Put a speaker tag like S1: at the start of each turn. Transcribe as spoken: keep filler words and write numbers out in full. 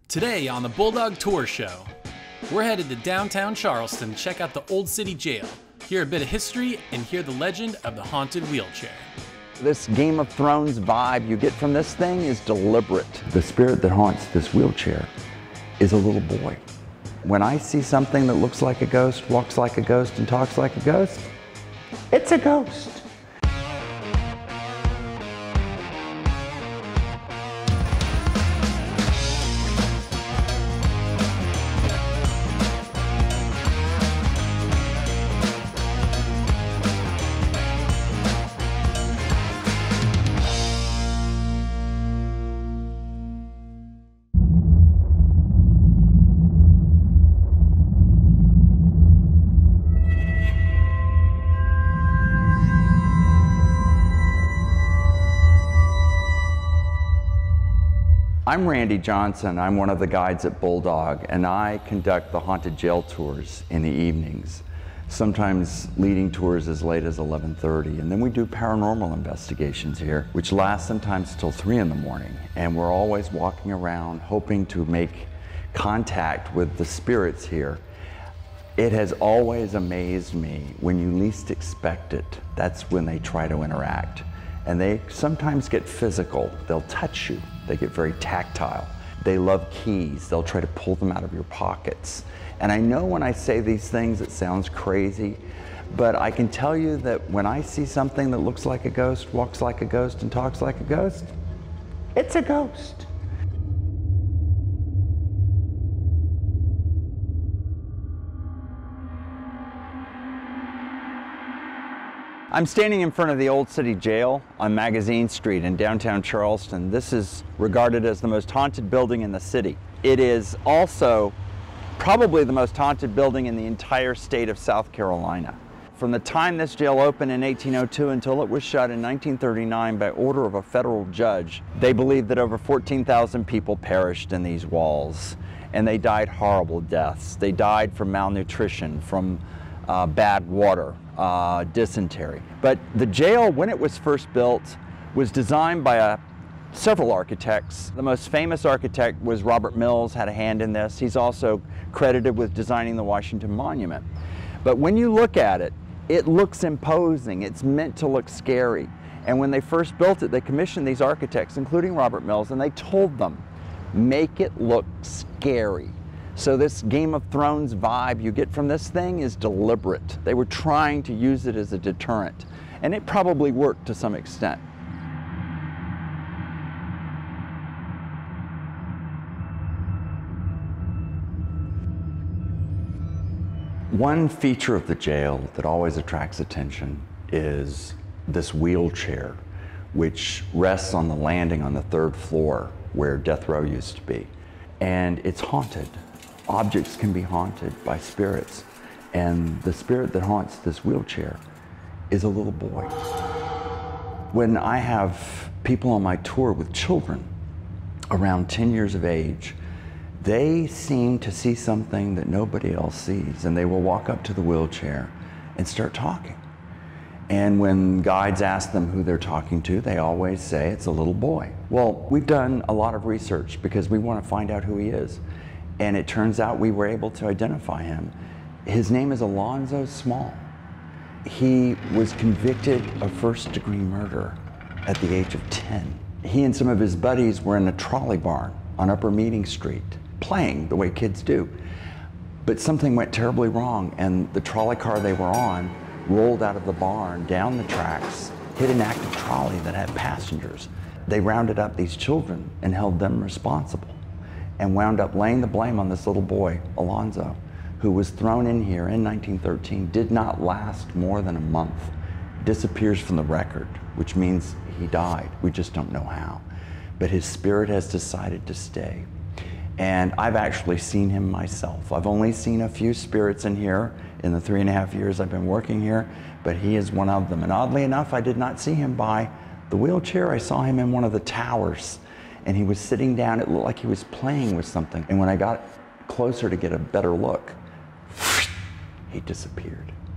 S1: Today on the Bulldog Tours show, we're headed to downtown Charleston to check out the Old City Jail, hear a bit of history, and hear the legend of the haunted wheelchair.
S2: This Game of Thrones vibe you get from this thing is deliberate. The spirit that haunts this wheelchair is a little boy. When I see something that looks like a ghost, walks like a ghost, and talks like a ghost, it's a ghost. I'm Randy Johnson. I'm one of the guides at Bulldog, and I conduct the haunted jail tours in the evenings, sometimes leading tours as late as eleven thirty. And then we do paranormal investigations here, which last sometimes till three in the morning. And we're always walking around hoping to make contact with the spirits here. It has always amazed me when you least expect it, that's when they try to interact. And they sometimes get physical. They'll touch you. They get very tactile. They love keys. They'll try to pull them out of your pockets. And I know when I say these things, it sounds crazy, but I can tell you that when I see something that looks like a ghost, walks like a ghost, and talks like a ghost, it's a ghost. I'm standing in front of the Old City Jail on Magazine Street in downtown Charleston. This is regarded as the most haunted building in the city. It is also probably the most haunted building in the entire state of South Carolina. From the time this jail opened in eighteen oh two until it was shut in nineteen thirty-nine by order of a federal judge, they believe that over fourteen thousand people perished in these walls, and they died horrible deaths. They died from malnutrition, from Uh, bad water, uh, dysentery. But the jail, when it was first built, was designed by uh, several architects. The most famous architect was Robert Mills, had a hand in this. He's also credited with designing the Washington Monument. But when you look at it, it looks imposing. It's meant to look scary. And when they first built it, they commissioned these architects, including Robert Mills, and they told them, make it look scary. So this Game of Thrones vibe you get from this thing is deliberate. They were trying to use it as a deterrent, and it probably worked to some extent. One feature of the jail that always attracts attention is this wheelchair, which rests on the landing on the third floor where death row used to be. And it's haunted. Objects can be haunted by spirits, and the spirit that haunts this wheelchair is a little boy. When I have people on my tour with children around ten years of age, they seem to see something that nobody else sees, and they will walk up to the wheelchair and start talking. And when guides ask them who they're talking to, they always say it's a little boy. Well, we've done a lot of research because we want to find out who he is. And it turns out we were able to identify him. His name is Alonzo Small. He was convicted of first degree murder at the age of ten. He and some of his buddies were in a trolley barn on Upper Meeting Street, playing the way kids do. But something went terribly wrong, and the trolley car they were on rolled out of the barn, down the tracks, hit an active trolley that had passengers. They rounded up these children and held them responsible, and wound up laying the blame on this little boy, Alonzo, who was thrown in here in nineteen thirteen, did not last more than a month, disappears from the record, which means he died. We just don't know how. But his spirit has decided to stay. And I've actually seen him myself. I've only seen a few spirits in here in the three and a half years I've been working here, but he is one of them. And oddly enough, I did not see him by the wheelchair. I saw him in one of the towers. And he was sitting down, it looked like he was playing with something. And when I got closer to get a better look, he disappeared.